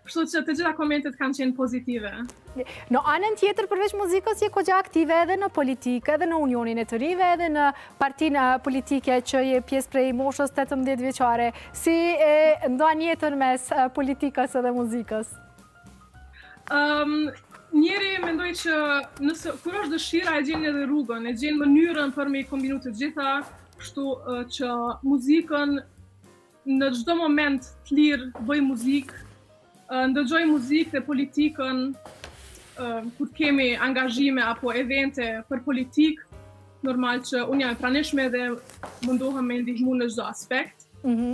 Kështu që të gjitha komentet kanë qenë pozitive. Në anën tjetër, përveç muzikës, je kogja aktive edhe në politikë, edhe në Unionin e të Rive, edhe në partinë politike që je pjesë prej moshës 18 vjeçare. Si e ndoan jetën mes politikës edhe muzikës? Njeri mendoj që kur është dëshira e gjen edhe rrugën, e gjen mënyrën për me i kombinu të gjitha, kështu që muzikën në çdo moment të lirë bëj muzikë, ndëgjoj muzikë dhe politikën kur kemi angazhime apo evente për politikë, normal që unë jam e pranishme dhe mundohem me ndihmu në çdo aspekt.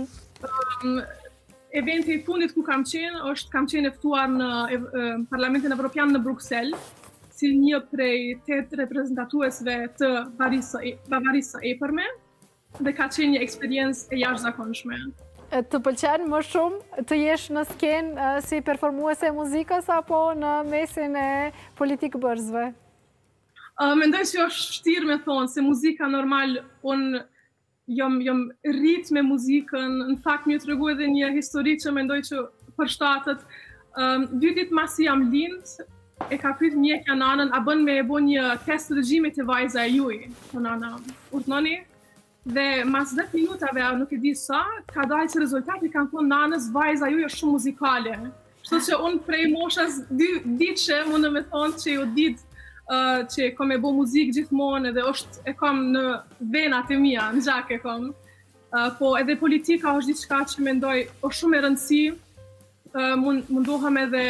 Eventi i fundit ku kam qenë e ftuar në Parlamentin Evropian në Bruxelles, si një prej 8 reprezentatuesve të Bavarisë së Epërme, dhe ka qenë një eksperiencë e jashtëzakonshme. Të pëlqen më shumë të jesh në skenë si performuese e muzikës apo në mesin e politikë bërësve? Mendoj që është vështirë me thonë, se muzika normal, unë jam rrit me muzikën, në fakt më tregu edhe një histori që mendoj që përshtatet. 2 ditë masi jam lind, e ka pyet mjekja nanën, a bën me e bo një test të dëgjimit të vajza e juaj, po nana urdhnoni. Dhe mas 10 minutave, nuk e di sa, ka dalë që rezultati kanë thonë nanës, vajza ju është shumë muzikale. Kështu që unë prej moshës ditëshe, mundë me thonë që ju ditë që kom e bo muzikë gjithmonë edhe e kom në venat e mia, në gjak e kom. Po edhe politika është diçka që mendoj është shumë e rëndësi, mundohem edhe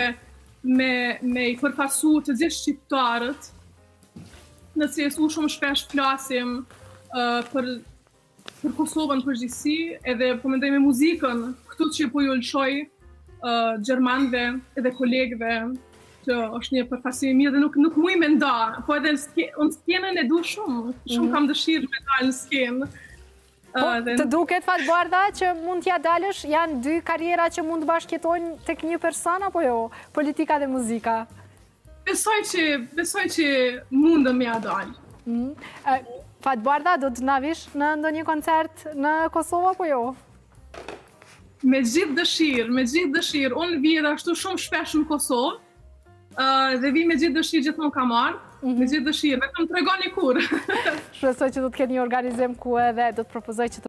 me i përfasu të gjithë shqiptarët, në CSU shumë shpesh flasim për Kosovën përgjithësi, edhe po mendoj me muzikën, këtu që po ju lëshoj gjermanëve edhe kolegëve, që është një përfasim i mirë dhe nuk muj me nda, po edhe unë skenën e du shumë kam dëshirë me dalë në skenë. Po, të duket Fatbardha që mund t'ja dalësh, janë 2 karriera që mund të bashkëjetojnë tek një person, apo jo, politika dhe muzika? Besoj që mundëm me ja dalë. Fatbardha, do të na vish në ndonjë koncert në Kosovë, apo jo? Me gjithë dëshirë. Unë vi edhe ashtu shumë shpesh në Kosovë, dhe vi me gjithë dëshirë gjithmonë kam ardhur, me gjithë dëshirë, vetëm tregoni kur. Shpresoj që do të ketë një organizim ku edhe do të propozoj që